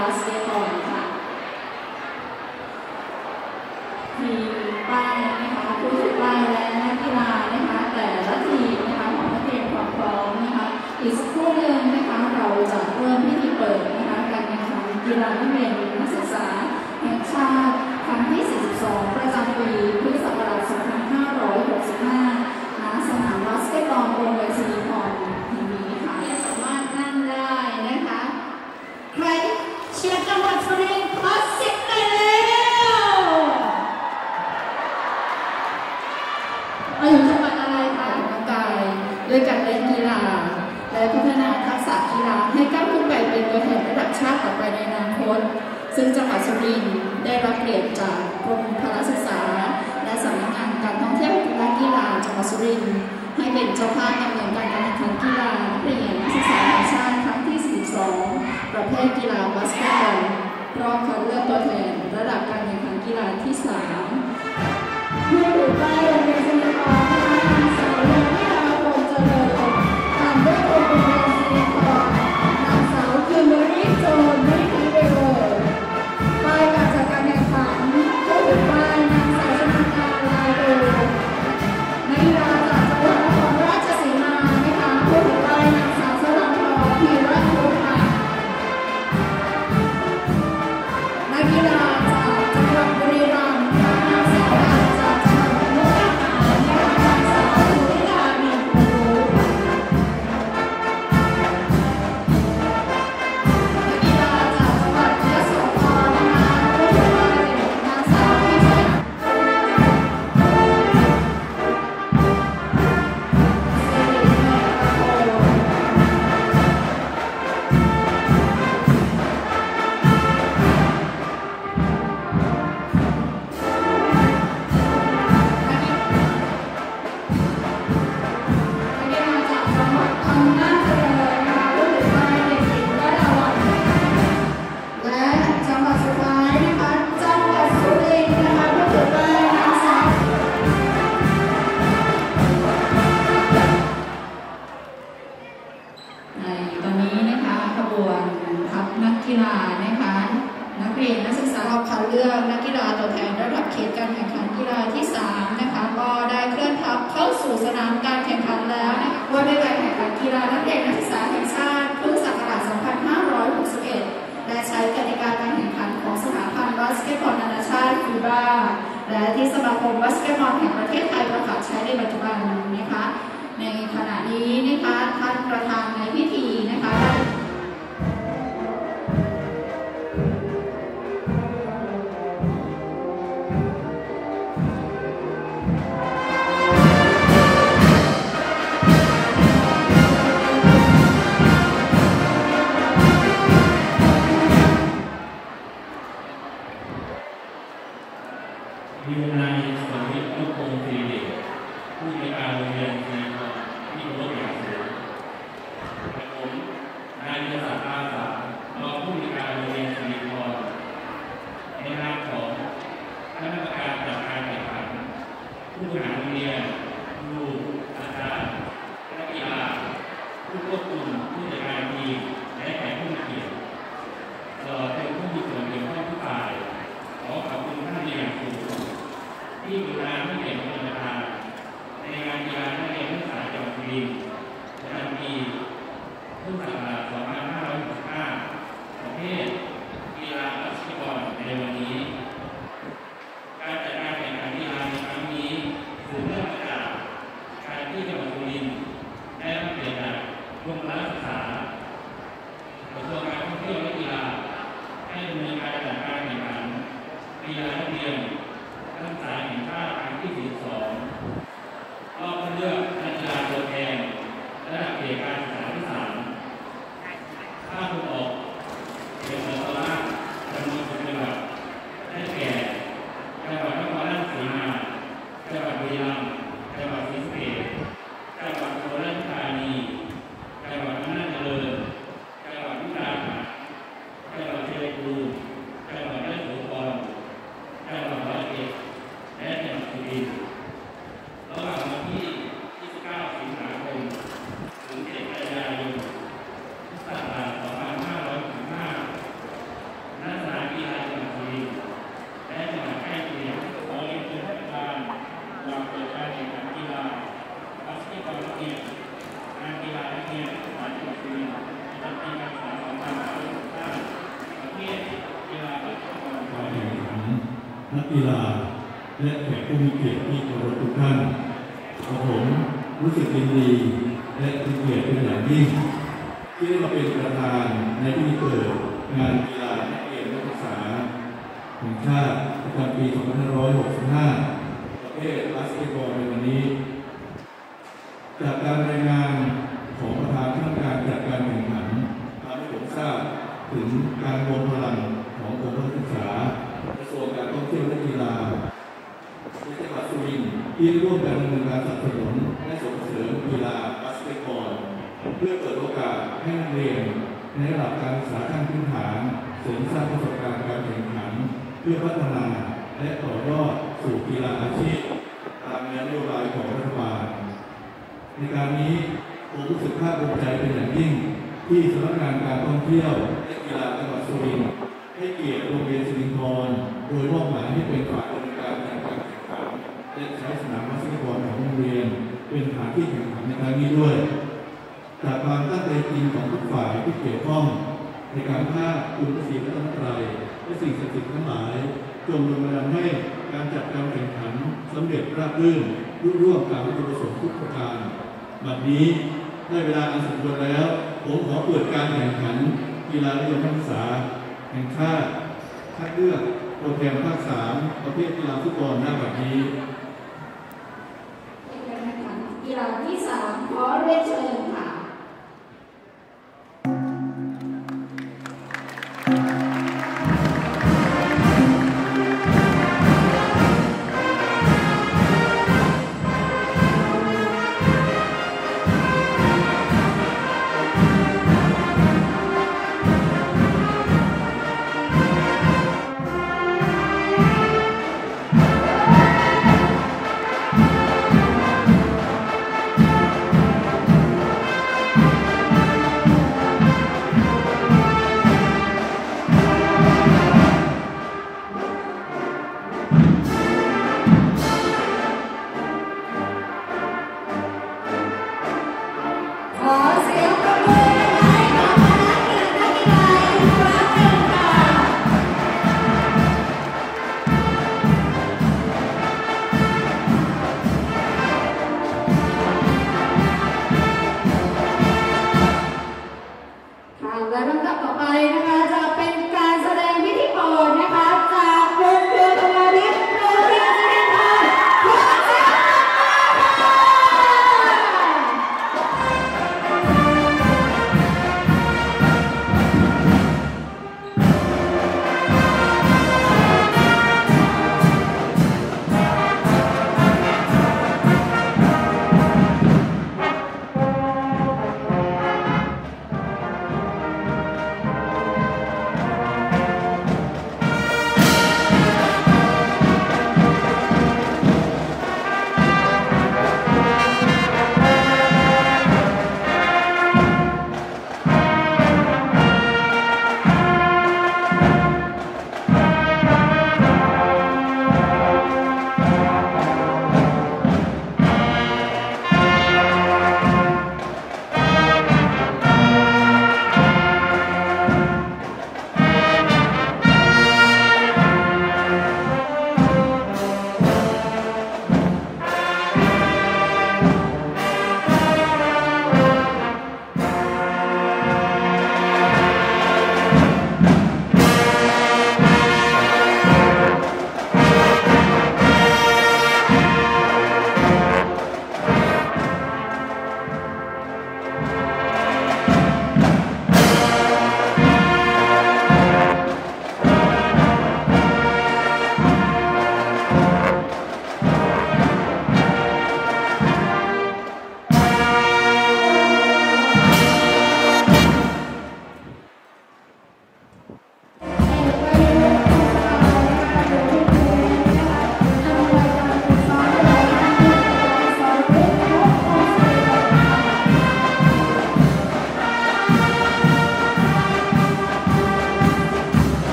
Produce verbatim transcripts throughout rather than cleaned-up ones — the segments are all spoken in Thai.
าสเกตบอลค่ะทีมป้ายนะคะผู้ถือป้ายและนักกีฬานะคะแต่ละทีมนะคะของนักเรียนความพร้อมนะคะอีกสักครู่หนึ่งนะคะเราจะเริ่มพิธีเปิดนะคะการแข่งขันกีฬานักเรียนนักศึกษาแห่งชาติครั้งที่สี่สิบสองประจำปีพุทธศักราชสองพันห้าร้อยหกสิบห้าณสนามบาสเกตบอลโรงเรียนสิริพรแห่งนี้ค่ะสามารถนั่งได้นะคะใครเชียร์จังหวัดสุรินทร์ขอเสียงหน่อยเร็วเราอยู่จังหวัดอะไรคะออกกำลังกายด้วยการเล่นกีฬาและพัฒนาทักษะกีฬาให้ก้าวขึ้นไปเป็นตัวแทนระดับชาติต่อไปในอนาคตซึ่งจังหวัดสุรินทร์ได้รับเกียรติจากกรมพละศึกษาและสำนักงานการท่องเที่ยวและกีฬาจังหวัดสุรินทร์ให้เป็นเจ้าภาพดำเนินการการแข่งขันกีฬานักเรียนนักศึกษาแห่งชาติครั้งที่สี่สิบสองประเภทกีฬาบาสเกตบอลรอบคัดเลือกตัวแทนระดับการแข่งขันกีฬาที่สามผู้ถือป้ายโรงเรียนสิริพรนะคะนางสาวเรนนิดาพงษ์เจริญตามด้วยโรงเรียนสิริพรนางสาวคิมเบอรี่โจนนิธิเดเวอร์ป้ายการจัดการแข่งขันผู้ถือป้ายนางสาวชนาการลายโดนักกีฬาจากจังหวัดนครราชสีมานะคะผู้ถือป้ายนางสาวสรัญพรพีระทุกค่ะนักกีฬาจากจังหวัดบุรีรัมย์นางสาวอาจจากจังหวัดมุกดาหารนะคะนางสาวสุริดามีภูรู้นักกีฬาจากจังหวัดยโสธรนะคะผู้ถือป้ายนางสาวพิชญาและที่สมาคมบาสเกตบอลแห่งประเทศไทยประกาศใช้ในปัจจุบันนะคะในขณะนี้นะคะท่านประธานในพิธีนะคะวิทยาลัยสวนวิทย์ลูกคงศิริเดชผู้ในการโรงเรียนศิริพรที่เคารพอย่างสูงและผมนายวิศักดิ์อาสารองผู้ในการโรงเรียนศิริพรในนามของคณะกรรมการจัดการแข่งขันผู้บริหารโรงเรียนครูอาจารย์นักกีฬาผู้ควบคุมผู้จัดการทีมและแขกผู้มีเกียรติตลอดจนผู้มีส่วนเกี่ยวข้องทุกฝ่ายขอขอบคุณท่านอย่างสูงที่กรุณาให้เกียรติเป็นประธานในงานกีฬานักเรียนนักศึกษาจังหวัดสุรินทร์ประจำปีพุทธศักราชสองพันห้าร้อยหกสิบห้าประเภทกีฬาบาสเกตบอลในวันนี้การจัดการแข่งขันกีฬาในครั้งนี้สืบเนื่องมาจากการที่จังหวัดสุรินทร์ได้รับเกียรติจากกรมพละศึกษากระทรวงการท่องเที่ยวและกีฬาให้ดำเนินการจัดการแข่งขันกีฬานักเรียนนักศึกษาแห่งชาติครั้งที่สี่สิบสองรอบคัดเลือกนักกีฬาตัวแทนระดับเขตการศึกษาที่สามภาคตะวันออกเขตตะวันออกจำนวนสิบจังหวัดได้แก่จังหวัดนครราชสีมาจังหวัดบุรีรัมย์จังหวัดศรีสะเกษจังหวัดอุบลราชธานีจังหวัดอำนาจเจริญจังหวัดมุกดาหารจังหวัดชัยภูมิจังหวัดยโสธรจังหวัดร้อยเอ็ดและจังหวัดสุรินทร์ระหว่างวันที่ยี่สิบเก้าสิงหาคมถึงเจ็ดกันยายนพุทธศักราชสองพันห้ากีฬาและแขกผู้มีเกียรติที่เคารพทุกท่านผมรู้สึกยินดีและเป็นเกียรติเป็นอย่างยิ่งที่ได้มาเป็นประธานในพิธีเปิดงานกีฬานักเรียนนักศึกษาแห่งชาติประจำปี สองพันห้าร้อยหกสิบห้า ประเภทบาสเกตบอลในวันนี้จากการรายงานของประธานคณะกรรมการจัดการแข่งขันทำให้ผมทราบถึงการรวมพลังของกรมการศึกษากระทรวงการท่องเที่ยวและกีฬาและจังหวัดสุรินทร์ที่ร่วมกันดำเนินการสนับสนุนและส่งเสริมกีฬาบาสเกตบอลเพื่อเปิดโอกาสให้นักเรียนในระดับการศึกษาขั้นพื้นฐานเสริมสร้างประสบการณ์การแข่งขันเพื่อพัฒนาและต่อยอดสู่กีฬาอาชีพตามนโยบายของรัฐบาลในการนี้ผมรู้สึกภาคภูมิใจเป็นอย่างยิ่งที่สำนักงานการท่องเที่ยวและกีฬาจังหวัดสุรินทร์ให้เกียรติโรงเรียนสิรินธรโดยมอบหมายให้เป็นฝ่ายดำเนินการจัดการแข่งขันและใช้สนามบาสเกตบอลของโรงเรียนเป็นสถานที่แข่งขันในครั้งนี้ด้วยจากความตั้งใจจริงของทุกฝ่ายที่เกี่ยวข้องในการภาคคุณพระศรีรัตนตรัยและสิ่งศักดิ์สิทธิ์ทั้งหลายจงดลบันดาลให้การจัดการแข่งขันสำเร็จราบรื่นรุ่งเรืองตามวัตถุประสงค์ทุกประการบัดนี้ได้เวลาอันสมควรแล้วผมขอเปิดการแข่งขันกีฬาระดับนักศึกษาแห่งชาติคัดเลือกตัวแทนภาคสามประเภทกีฬาฟุตบอลหน้าบัดนี้การแข่งขันกีฬาที่สามขอเรียนเชิญค่ะและลำดับต่อไปนะคะจะเป็นการแสดงพิธีกรนะคะจากวงเครือธวาริศโรงเรียนสิรินธรขอเสียงปรบมือ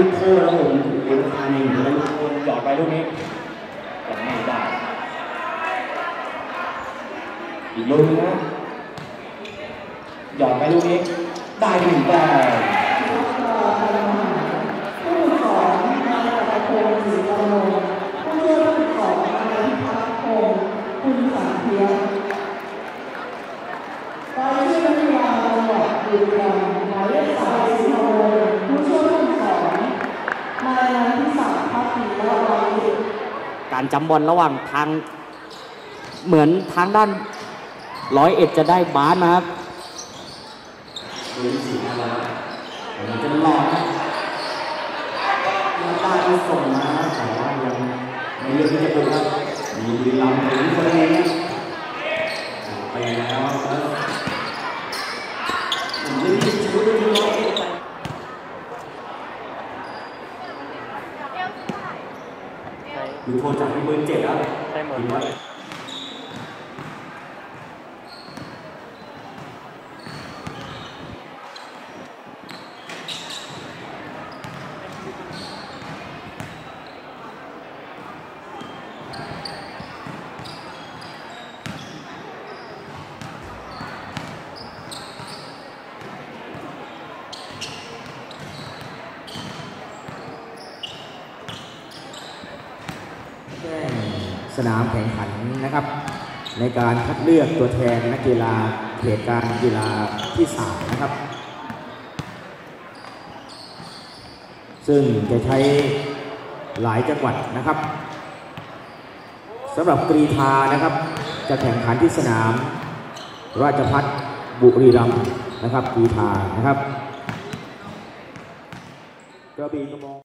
กโทษแล้วผมเองทานเองแล้วลูกโทษหยอดไปลูกนี้ยังไม่ได้อีกลูกนึงนะหยอดไปลูกนี้ได้หนึ่งแต้มผู้ของนายประพงศ์ศรีกำลงผู้ช่วยผู้ของนายพัฒพงศ์คุณสังเทียนรายชื่อนักกีฬาจังหวัดบุรีรัมย์หมายเลขสามสิบหกผู้ช่วยผู้ของนายนันทิศักดิ์พักดีและวายุการจำบอลระหว่างทางเหมือนทางด้านร้อยเอ็ดจะได้บาสนะครับเรียนสี่แล้วมันจะรอนะแล้วตาที่ส่งมาแต่ว่ายังไม่เลือกที่จะดูครับมีบุรีรัมย์ถึงคนนี้ไปแล้วผมจะรีบช่วยดูร้อยเอ็ดดูโทรจากที่เบอร์เจ็ดแล้วใช่หมดแล้วสนามแข่งขันนะครับในการคัดเลือกตัวแทนนักกีฬาเขตการกีฬาที่สามนะครับซึ่งจะใช้หลายจังหวัดนะครับสำหรับกรีฑานะครับจะแข่งขันที่สนามราชภัฏบุรีรัมย์นะครับกรีฑานะครับกระบี่กระบอง